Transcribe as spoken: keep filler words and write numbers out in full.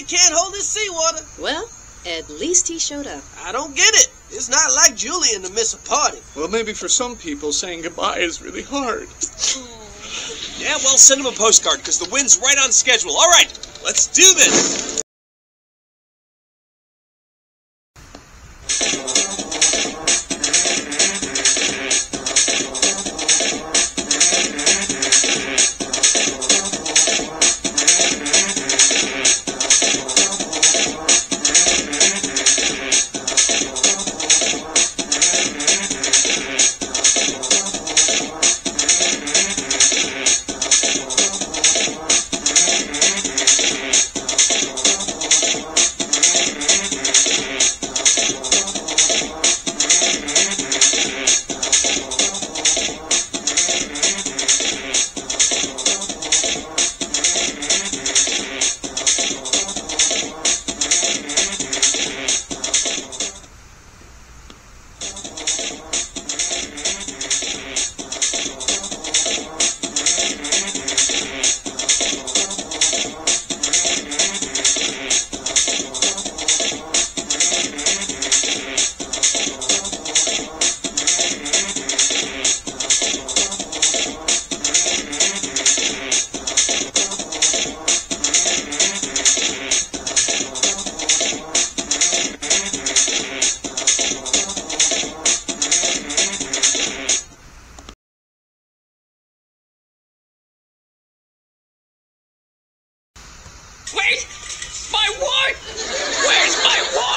can't hold his seawater. Well, at least he showed up. I don't get it. It's not like Julian to miss a party. Well, maybe for some people, saying goodbye is really hard. Yeah, well, send him a postcard, because the wind's right on schedule. All right, let's do this! Wait! My wife! Where's my wife?